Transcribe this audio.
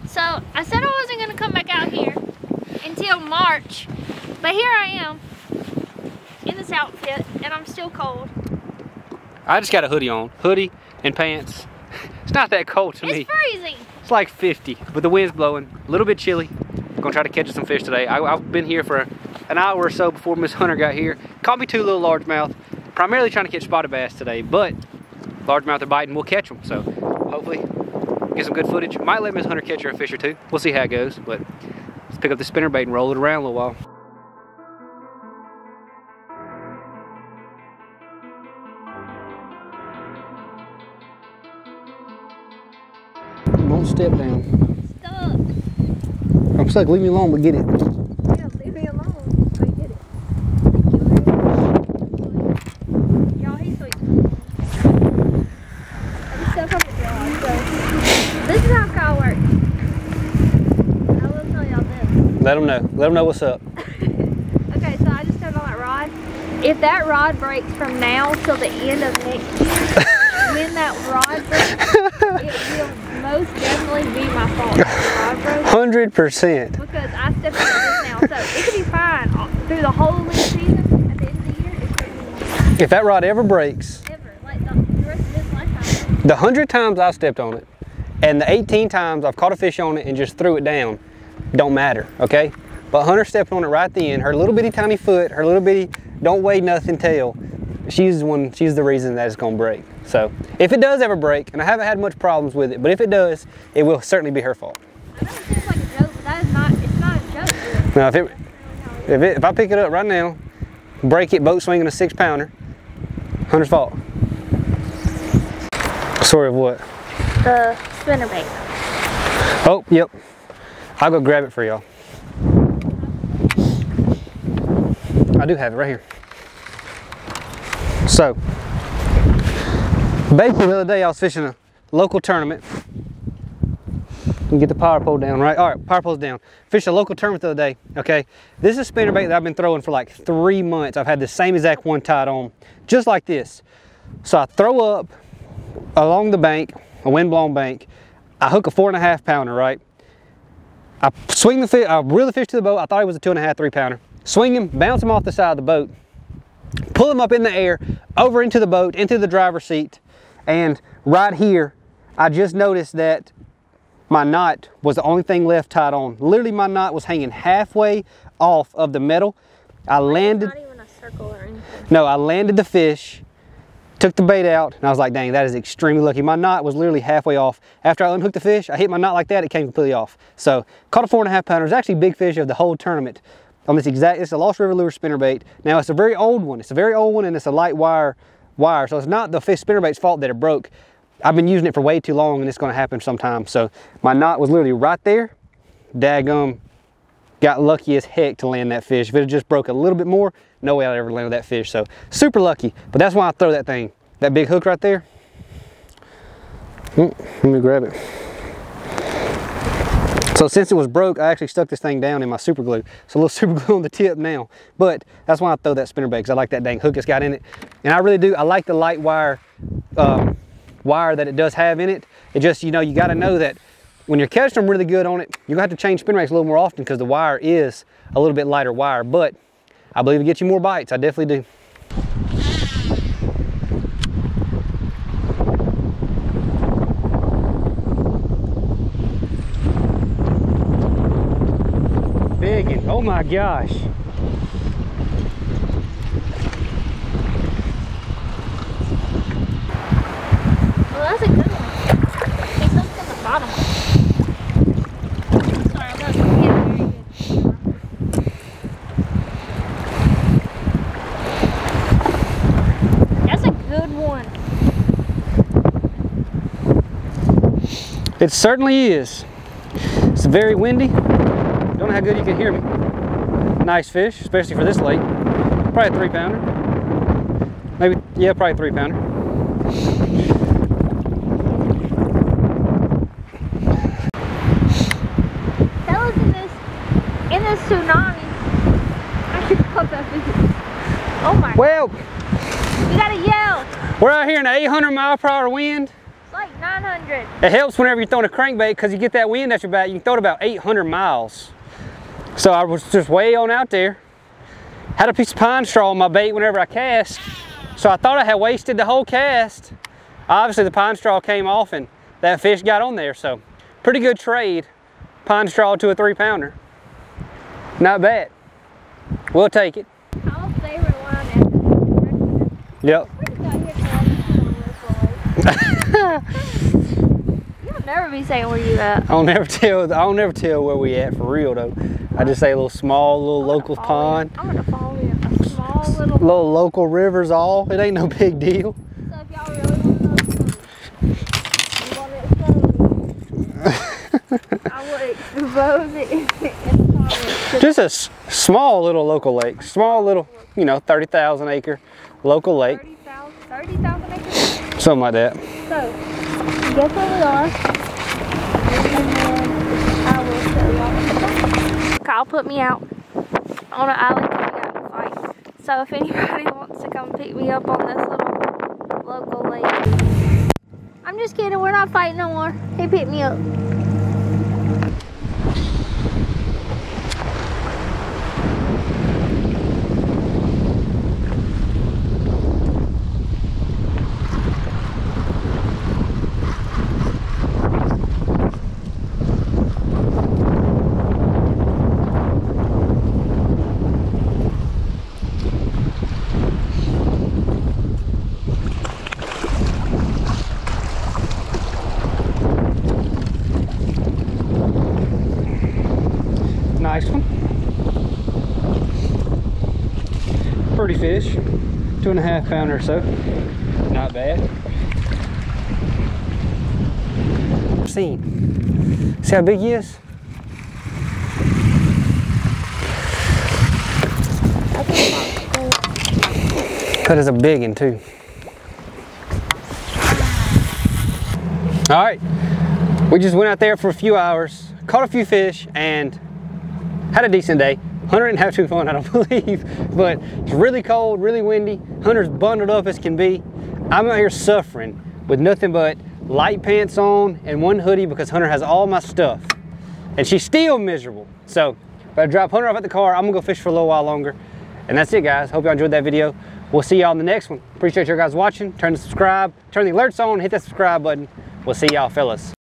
So I said I wasn't gonna come back out here until March, but here I am in this outfit and I'm still cold. I just got a hoodie on, hoodie and pants. It's not that cold to me. It's freezing. It's like 50, but the wind's blowing, a little bit chilly. Gonna try to catch some fish today. I've been here for an hour or so before Miss Hunter got here. Caught me 2 little largemouth. Primarily trying to catch spotted bass today, but largemouth are biting, we'll catch them. So hopefully get some good footage. Might let Miss Hunter catch her a fish or 2. We'll see how it goes, but let's pick up the spinnerbait and roll it around a little while. Don't step down. Stuck. I'm stuck, leave me alone, but get it. Yeah, leave me alone. So get it. Y'all, he's sweet. I just stepped on the jaw, so this is how Kyle works. I will tell y'all this. Let them know. Let them know what's up. Okay, so I just turned on that rod. If that rod breaks from now till the end of next year, when that rod breaks, it will most definitely be my fault. The rod broke. 100%. Because I stepped on this now, so it could be fine through the whole leaf season. At the end of the year, it could be If that rod ever breaks, ever, like the rest of this lifetime. the 100 times I stepped on it, and the 18 times I've caught a fish on it and just threw it down, don't matter, okay? But Hunter stepped on it right then. Her little bitty tiny foot, her little bitty don't weigh nothing tail, she's the reason that it's gonna break. So if it does ever break, and I haven't had much problems with it, but if it does, it will certainly be her fault. I know it seems like a joke, but that is not, it's not a joke. Now if I pick it up right now, break it boat swinging a 6-pounder, Hunter's fault. Sorry of what? The spinnerbait. Oh, yep. I'll go grab it for y'all. I do have it right here. So, basically the other day I was fishing a local tournament. You can get the power pole down, right? All right, power pole's down. Fished a local tournament the other day, okay? This is a spinnerbait that I've been throwing for like 3 months. I've had the same exact one tied on, just like this. So I throw up along the bank, a wind-blown bank. I hook a 4.5-pounder, right? I swing the fish, I reel the fish to the boat. I thought it was a 2.5, 3-pounder. Swing him, bounce him off the side of the boat, pull him up in the air, over into the boat, into the driver's seat. And right here, I just noticed that my knot was the only thing left tied on. Literally, my knot was hanging halfway off of the metal. I landed. Not even a circle or anything. No, I landed the fish, took the bait out, and I was like, dang, that is extremely lucky. My knot was literally halfway off. After I unhooked the fish, I hit my knot like that, it came completely off. So, caught a 4.5-pounder. It's actually a big fish of the whole tournament. On this it's a Lost River Lure spinnerbait. Now, it's a very old one. It's a very old one, and it's a light wire. So, it's not the fish spinnerbait's fault that it broke. I've been using it for way too long, and it's going to happen sometime. So, my knot was literally right there. Daggum, got lucky as heck to land that fish. If it had just broke a little bit more, no way I'd ever land that fish. So, super lucky. But that's why I throw that thing. That big hook right there. Let me grab it. So since it was broke, I actually stuck this thing down in my super glue. So a little super glue on the tip now. But that's why I throw that spinnerbait, because I like that dang hook it's got in it. And I really do, I like the light wire that it does have in it. It just, you know, you got to know that when you're catching them really good on it, you're going to have to change spinnerbaits a little more often because the wire is a little bit lighter wire. But I believe it gets you more bites. I definitely do. Oh my gosh. Well, that's a good one. He's hooked on the bottom. Sorry, I'm not getting very good. That's a good one. It certainly is. It's very windy. Don't know how good you can hear me. Nice fish, especially for this late. Probably a 3-pounder. Maybe, yeah, probably a 3-pounder. Fellas, in this tsunami, I should caught that fish. Oh my. Well, you gotta yell. we're out here in an 800-mile-per-hour wind. It's like 900. 800. It helps whenever you're throwing a crankbait because you get that wind at your back. You can throw it about 800 miles. So I was just way on out there. Had a piece of pine straw on my bait whenever I cast. So I thought I had wasted the whole cast. Obviously the pine straw came off and that fish got on there. So pretty good trade. Pine straw to a 3-pounder. Not bad. We'll take it. I'll favorite line after. Yep. You'll never be saying where you at. I'll never tell where we at for real though. I just say a little small little local pond. I'm gonna follow you. A small little Local rivers all. It ain't no big deal. So if y'all really want to know, I will expose it in the comments. Just a small little local lake. Small little, 30,000 acre local lake. 30,000 acres? Something like that. So, guess where we are? And then I will show y'all. Kyle put me out on an island that we got in a fight. So if anybody wants to come pick me up on this little local lake. I'm just kidding, we're not fighting no more. He picked me up. Nice one. Pretty fish. 2.5 pounder or so. Not bad. See how big he is? That is a big one too. All right, we just went out there for a few hours, caught a few fish, and had a decent day. Hunter didn't have too fun, I don't believe, but it's really cold, really windy. Hunter's bundled up as can be. I'm out here suffering with nothing but light pants on and one hoodie because Hunter has all my stuff. And she's still miserable. So if I drop Hunter off at the car, I'm gonna go fish for a little while longer. And that's it, guys. Hope y'all enjoyed that video. We'll see y'all in the next one. Appreciate you guys watching. Turn the alerts on, hit that subscribe button. We'll see y'all, fellas.